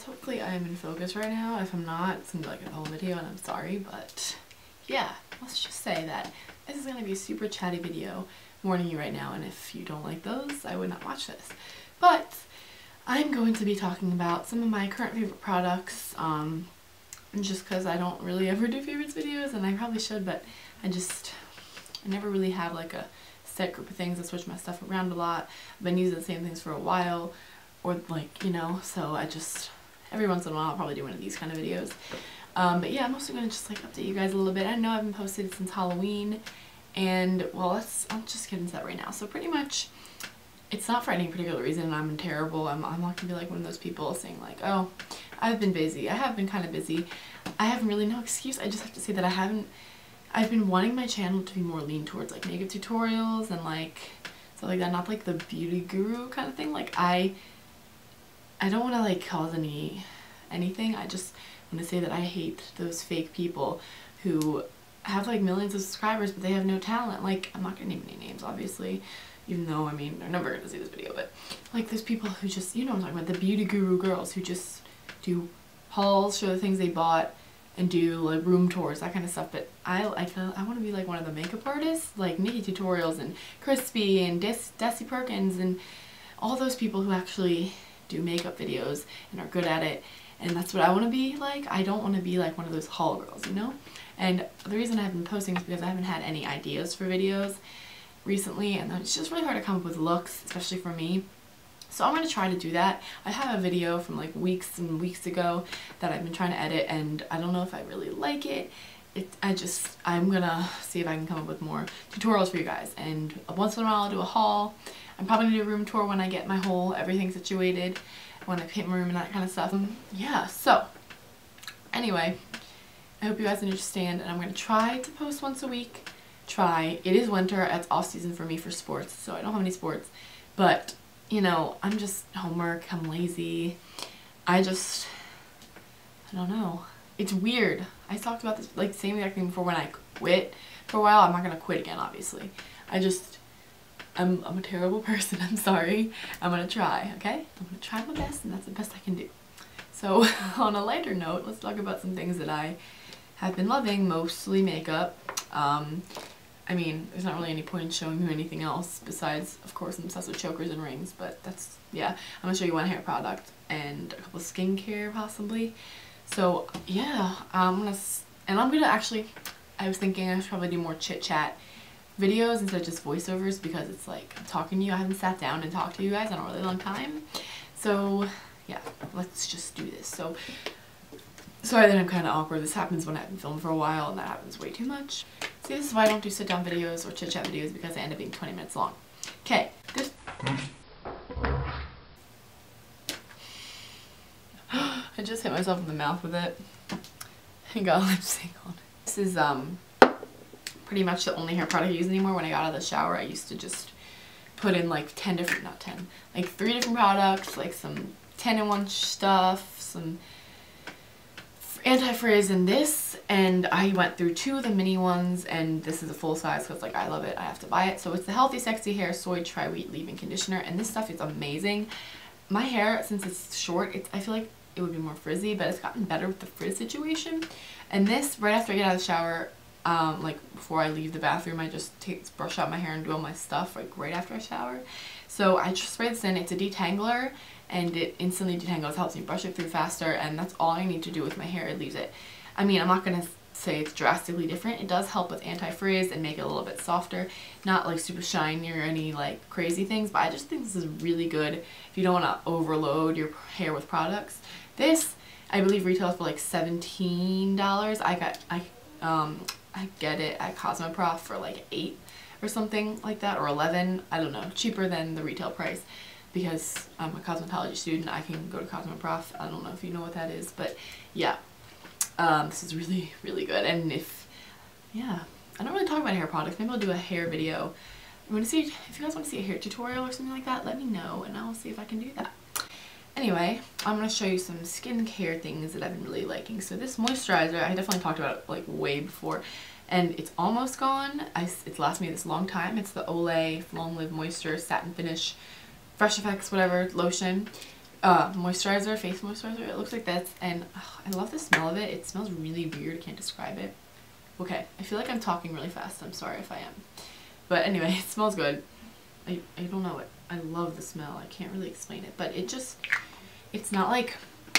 Hopefully I am in focus right now. If I'm not, it's gonna be like a whole video and I'm sorry, but yeah, let's just say that this is gonna be a super chatty video, warning you right now, and if you don't like those, I would not watch this. But I'm going to be talking about some of my current favorite products, just because I don't really ever do favorites videos, and I probably should, but I never really have like a set group of things. I switch my stuff around a lot. I've been using the same things for a while, or like, you know, so I just, every once in a while I'll probably do one of these kind of videos. But yeah, I'm also going to just like update you guys a little bit. I know I haven't posted since Halloween, and well, I'll just get into that right now. So pretty much, it's not for any particular reason. I'm terrible. I'm not going to be like one of those people saying like, oh, I've been busy. I have been kind of busy. I have really no excuse. I just have to say that I've been wanting my channel to be more lean towards like makeup tutorials and like stuff like that, not like the beauty guru kind of thing. Like I don't want to like cause anything. I just want to say that I hate those fake people who have like millions of subscribers but they have no talent. Like, I'm not gonna name any names obviously, even though I mean they're never gonna see this video, but like those people who just, you know what I'm talking about, the beauty guru girls who just do hauls, show the things they bought, and do like room tours, that kind of stuff. But I want to be like one of the makeup artists, like Nikki Tutorials and Crispy and Desi Perkins and all those people who actually do makeup videos and are good at it. And that's what I want to be like. I don't want to be like one of those haul girls, you know? And the reason I haven't been posting is because I haven't had any ideas for videos recently, and it's just really hard to come up with looks, especially for me. So I'm going to try to do that. I have a video from like weeks and weeks ago that I've been trying to edit, and I don't know if I really like it. I'm going to see if I can come up with more tutorials for you guys. And once in a while I'll do a haul. I'm probably going to do a room tour when I get my whole everything situated, when I paint my room and that kind of stuff. Yeah, so anyway, I hope you guys understand, and I'm going to try to post once a week. It is winter, it's off season for me for sports, so I don't have any sports, but you know, I'm just homework, I'm lazy, I don't know. It's weird. I talked about this, like, same exact thing before when I quit for a while. I'm not gonna quit again, obviously. I'm a terrible person, I'm sorry. I'm gonna try, okay? I'm gonna try my best, and that's the best I can do. So, on a lighter note, let's talk about some things that I have been loving, mostly makeup. I mean, there's not really any point in showing you anything else besides, of course, I'm obsessed with chokers and rings, but that's, yeah. I'm going to show you one hair product and a couple of skincare, possibly. So, yeah, I'm going to actually, I was thinking I should probably do more chit-chat videos instead of just voiceovers, because it's like, I'm talking to you. I haven't sat down and talked to you guys in a really long time. So, yeah, let's just do this. So, sorry that I'm kind of awkward. This happens when I haven't filmed for a while, and that happens way too much. See, this is why I don't do sit-down videos or chit-chat videos, because they end up being 20 minutes long. Okay, this... I just hit myself in the mouth with it. I got lipstick on it. This is pretty much the only hair product I use anymore. When I got out of the shower, I used to just put in like 3 different products, like some 10-in-1 stuff, some anti-frizz and this, and I went through 2 of the mini ones, and this is a full size because like I love it, I have to buy it. So it's the Healthy Sexy Hair Soy Tri-Wheat Leave-In Conditioner, and this stuff is amazing. My hair, since it's short, I feel like it would be more frizzy, but it's gotten better with the frizz situation. And this, right after I get out of the shower, like before I leave the bathroom, I just brush out my hair and do all my stuff like right after I shower. So I just spray this in. It's a detangler, and it instantly detangles, helps me brush it through faster, and that's all I need to do with my hair. It leaves it. I mean, I'm not going to say it's drastically different. It does help with anti-frizz and make it a little bit softer. Not like super shiny or any like crazy things, but I just think this is really good if you don't want to overload your hair with products. This, I believe, retails for like $17. I get it at Cosmoprof for like $8 or something like that, or $11. I don't know, cheaper than the retail price. Because I'm a cosmetology student, I can go to Cosmoprof. I don't know if you know what that is, but yeah, this is really, really good. And yeah, I don't really talk about hair products. Maybe I'll do a hair video. If you guys want to see a hair tutorial or something like that, let me know, and I'll see if I can do that. Anyway, I'm going to show you some skincare things that I've been really liking. So this moisturizer, I definitely talked about it like way before, and it's almost gone. It's lasted me this long time. It's the Olay Long Live Moisture Satin Finish Fresh Effects whatever lotion. moisturizer, face moisturizer. It looks like this, and I love the smell of it. It smells really weird. I can't describe it. Okay, I feel like I'm talking really fast. I'm sorry if I am. But anyway, it smells good. I don't know it. I love the smell. I can't really explain it, but it's not like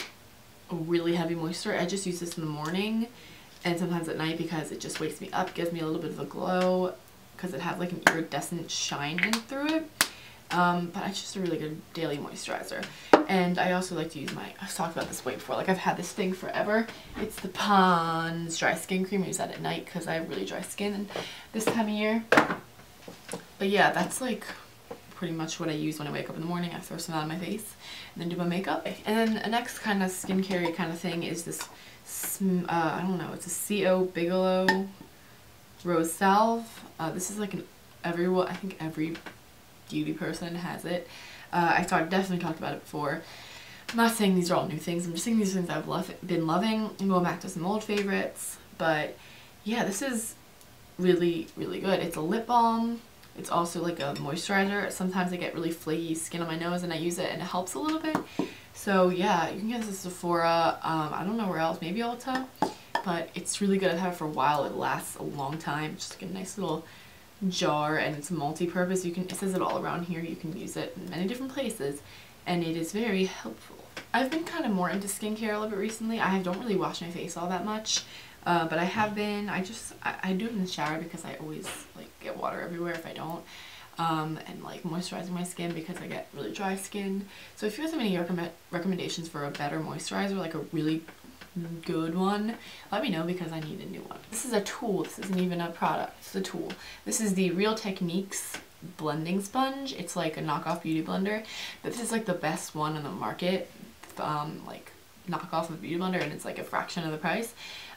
a really heavy moisturizer. I just use this in the morning and sometimes at night because it just wakes me up, gives me a little bit of a glow because it has like an iridescent shine in through it. But it's just a really good daily moisturizer. And I also like to use I've talked about this way before, like I've had this thing forever. It's the Pond's Dry Skin Cream. I use that at night because I have really dry skin this time of year. But yeah, that's like pretty much what I use when I wake up in the morning. I throw some out of my face and then do my makeup. And then the next kind of skincare kind of thing is this, I don't know, it's a C.O. Bigelow Rose Salve. This is like I think every beauty person has it. Definitely talked about it before. I'm not saying these are all new things. I'm just saying these things I've been loving. I'm going back to some old favorites. But yeah, this is really, really good. It's a lip balm. It's also like a moisturizer. Sometimes I get really flaky skin on my nose and I use it and it helps a little bit. So yeah, you can get this at Sephora. I don't know where else, maybe Ulta. But it's really good. I've had it for a while. It lasts a long time. It's just like a nice little jar, and it's multi-purpose. It says it all around here. You can use it in many different places and it is very helpful. I've been kind of more into skincare a little bit recently. I don't really wash my face all that much. But I have been. I do it in the shower because I always like get water everywhere if I don't, and like moisturizing my skin because I get really dry skin. So if you guys have any recommendations for a better moisturizer, like a really good one, let me know because I need a new one. This is a tool. This isn't even a product. It's a tool. This is the Real Techniques blending sponge. It's like a knockoff beauty blender, but this is like the best one on the market. Like knockoff of beauty blender, and it's like a fraction of the price.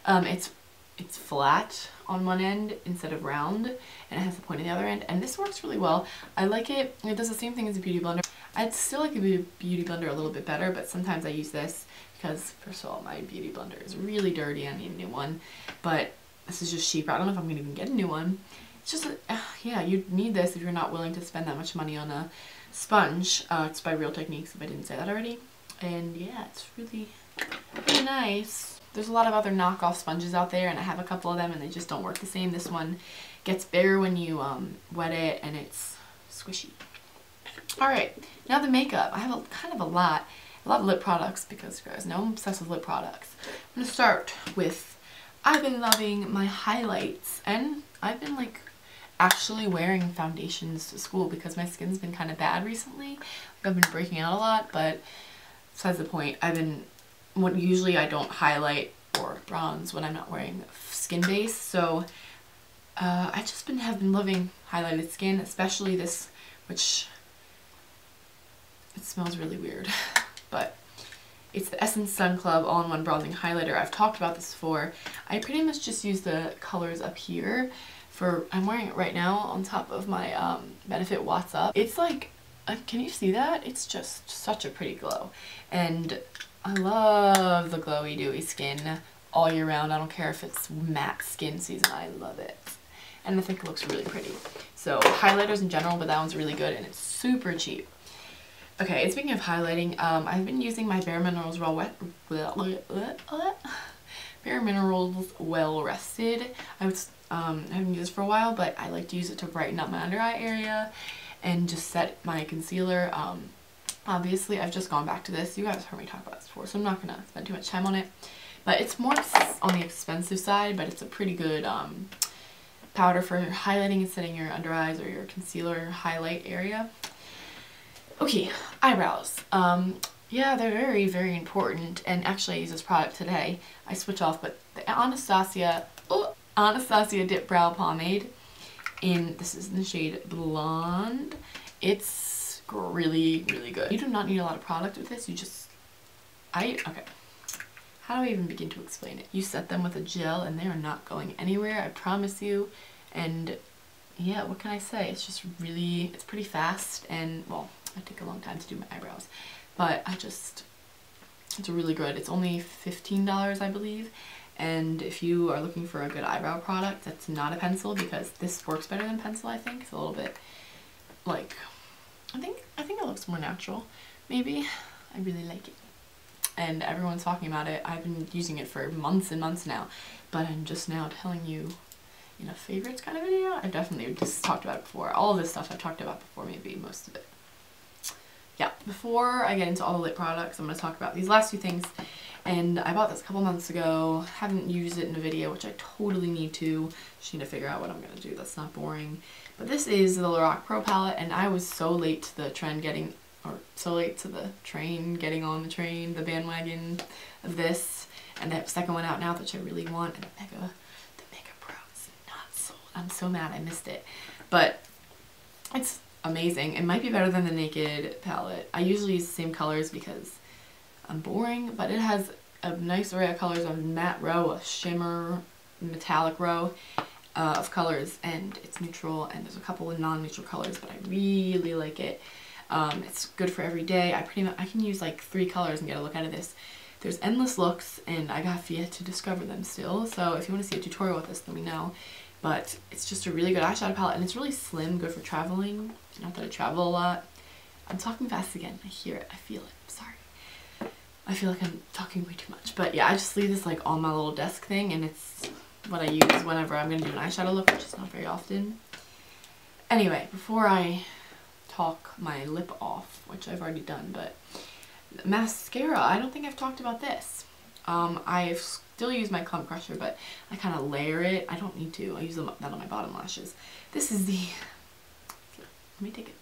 It's flat on one end instead of round, and it has a point on the other end, and this works really well. I like it. It does the same thing as a beauty blender. I'd still like the beauty blender a little bit better, but sometimes I use this because, first of all, my beauty blender is really dirty. I need a new one, but this is just cheaper. I don't know if I'm going to even get a new one. It's just, yeah, you need this if you're not willing to spend that much money on a sponge. It's by Real Techniques, if I didn't say that already. And yeah, it's really, really nice. There's a lot of other knockoff sponges out there, and I have a couple of them, and they just don't work the same. This one gets bigger when you wet it, and it's squishy. Alright, now the makeup. I have kind of a lot of lip products because you guys know I'm obsessed with lip products. I'm going to start with, I've been loving my highlights, and I've been like actually wearing foundations to school because my skin's been kind of bad recently. Like, I've been breaking out a lot, but besides the point, usually I don't highlight or bronze when I'm not wearing skin base, so I just have been loving highlighted skin, especially this, which it smells really weird, but it's the Essence Sun Club All-in-One Bronzing Highlighter. I've talked about this before. I pretty much just use the colors up here. I'm wearing it right now on top of my Benefit What's Up. It's like, can you see that? It's just such a pretty glow, and I love the glowy dewy skin all year round. I don't care if it's matte skin season, I love it. And I think it looks really pretty. So highlighters in general, but that one's really good and it's super cheap. Okay, and speaking of highlighting, I've been using my Bare Minerals Well Rested. I haven't used this for a while, but I like to use it to brighten up my under eye area and just set my concealer. Obviously, I've just gone back to this. You guys heard me talk about this before, so I'm not going to spend too much time on it. But it's more on the expensive side, but it's a pretty good powder for highlighting and setting your under eyes or your concealer highlight area. Okay, eyebrows. Yeah, they're very, very important. And actually, I use this product today. I switch off, but the Anastasia Dip Brow Pomade. This is in the shade Blonde. It's really, really good. You do not need a lot of product with this. Okay. How do I even begin to explain it? You set them with a gel and they are not going anywhere, I promise you. And yeah, what can I say? It's just really, it's pretty fast, and well, I take a long time to do my eyebrows, but it's really good. It's only $15, I believe. And if you are looking for a good eyebrow product that's not a pencil, because this works better than pencil, I think. It's a little bit like, I think it looks more natural, maybe. I really like it. And everyone's talking about it. I've been using it for months and months now, but I'm just now telling you in a favorites kind of video. I've definitely just talked about it before. All of this stuff I've talked about before, maybe most of it. Yeah, before I get into all the lip products, I'm going to talk about these last two things. And I bought this a couple months ago. Haven't used it in a video, which I totally need to. Just need to figure out what I'm going to do that's not boring. But this is the Lorac Pro palette, and I was so late to the trend getting, or so late to the train, getting on the train, the bandwagon of this. And they have a second one out now, which I really want. And the Mega Pro is not sold. I'm so mad I missed it. But it's amazing. It might be better than the Naked palette. I usually use the same colors because I'm boring, but it has a nice array of colors, a matte row, a shimmer, metallic row of colors, and it's neutral, and there's a couple of non-neutral colors, but I really like it. It's good for every day. I can use like 3 colors and get a look out of this. There's endless looks, and I have yet to discover them still, so if you want to see a tutorial with this, let me know. But it's just a really good eyeshadow palette, and it's really slim, good for traveling. Not that I travel a lot. I'm talking fast again. I hear it. I feel it. I'm sorry. I feel like I'm talking way too much. But yeah, I just leave this like on my little desk thing, and it's what I use whenever I'm going to do an eyeshadow look, which is not very often. Anyway, before I talk my lip off, which I've already done, but mascara, I don't think I've talked about this. I still use my Clump Crusher, but I kind of layer it. I don't need to. I use that on my bottom lashes. This is the, let me take it.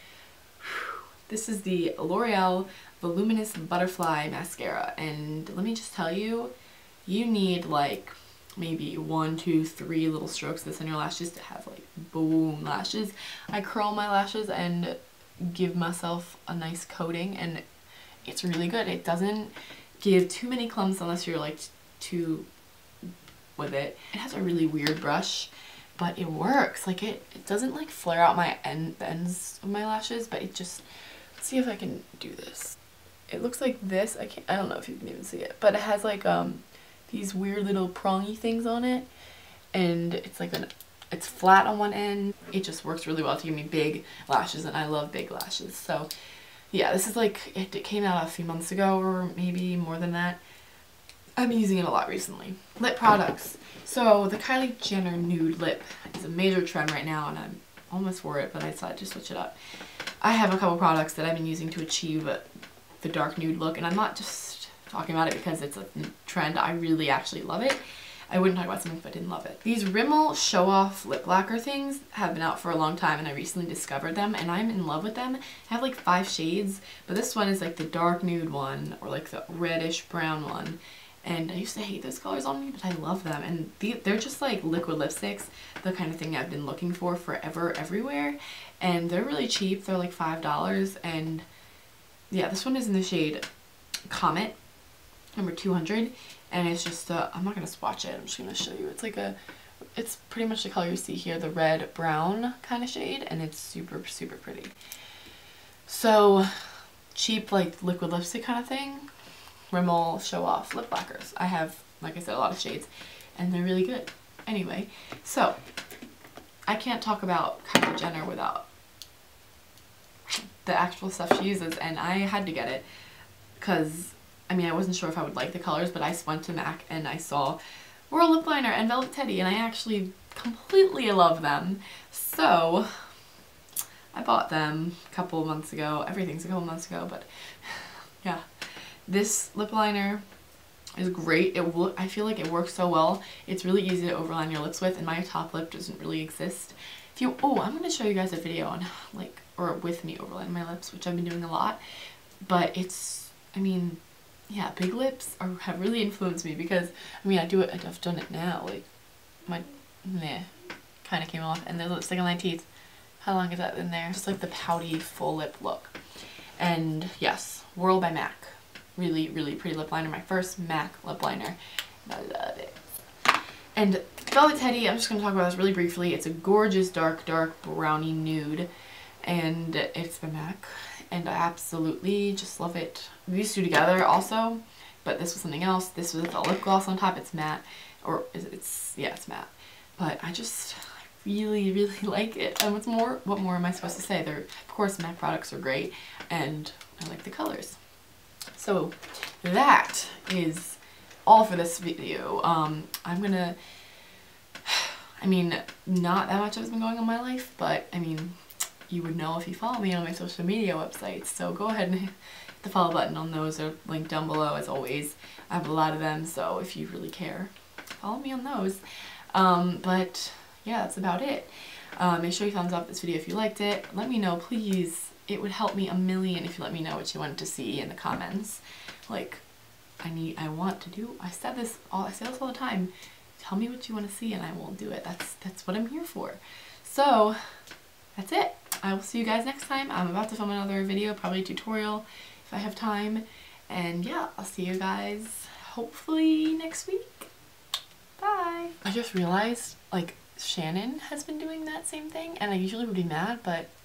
This is the L'Oreal Voluminous Butterfly Mascara, and let me just tell you, you need like maybe 1, 2, 3 little strokes of this on your lashes to have like boom lashes. I curl my lashes and give myself a nice coating, and it's really good. It doesn't give too many clumps unless you're like too with it. It has a really weird brush, but it works. Like it doesn't like flare out my the ends of my lashes, but it just, let's see if I can do this. It looks like this. I don't know if you can even see it, but it has like these weird little prongy things on it, and it's like it's flat on one end. It just works really well to give me big lashes, and I love big lashes. So yeah, this is like, it came out a few months ago, or maybe more than that. I've been using it a lot recently. Lip products. So the Kylie Jenner nude lip is a major trend right now, and I'm almost for it, but I decided to switch it up. I have a couple products that I've been using to achieve the dark nude look, and I'm not just talking about it because it's a trend. I really actually love it. I wouldn't talk about something if I didn't love it. These Rimmel Show Off lip lacquer things have been out for a long time, and I recently discovered them, and I'm in love with them. I have like 5 shades, but this one is like the dark nude one, or like the reddish brown one. And I used to hate those colors on me, but I love them. And they're just like liquid lipsticks, the kind of thing I've been looking for forever, everywhere. And they're really cheap. They're like $5. And yeah, this one is in the shade Comet, number 200. And it's just, I'm not going to swatch it. I'm just going to show you. It's like it's pretty much the color you see here, the red brown kind of shade. And it's super, super pretty. So cheap, like liquid lipstick kind of thing. Rimmel Show Off lip lacquers. I have, like I said, a lot of shades, and they're really good. Anyway, so I can't talk about Kylie Jenner without the actual stuff she uses, and I had to get it because, I mean, I wasn't sure if I would like the colors, but I went to MAC and I saw Royal Lip Liner and Velvet Teddy, and I actually completely love them. So I bought them a couple months ago. Everything's a couple months ago, but yeah. This lip liner is great. I feel like it works so well. It's really easy to overline your lips with, and my top lip doesn't really exist. I'm going to show you guys a video on or with me overlining my lips, which I've been doing a lot. But I mean, yeah, big lips have really influenced me because, I mean, I've done it now. Like, my, kind of came off, and the lipstick on my teeth. How long is that in there? Just like the pouty full lip look. And yes, Whirl by MAC. Really, really pretty lip liner. My first MAC lip liner. I love it. And Velvet Teddy, I'm just going to talk about this really briefly. It's a gorgeous dark, dark brownie nude. And it's by MAC. And I absolutely just love it. These two together also. But this was something else. This was a lip gloss on top. It's matte. Or it's matte. But I really, really like it. And what more am I supposed to say? Of course, MAC products are great. And I like the colors. So that is all for this video. I'm gonna, I mean, not that much has been going on in my life, but I mean, you would know if you follow me on my social media websites, so go ahead and hit the follow button on those, or link down below as always. I have a lot of them, so if you really care, follow me on those. But yeah, that's about it. Make sure you thumbs up this video if you liked it. Let me know, please. It would help me a million if you let me know what you wanted to see in the comments. Like, I want to do, I say this all the time. Tell me what you want to see and I will do it. That's what I'm here for. So that's it. I will see you guys next time. I'm about to film another video, probably a tutorial if I have time. And yeah, I'll see you guys hopefully next week. Bye. I just realized, like, Shannon has been doing that same thing, and I usually would be mad, but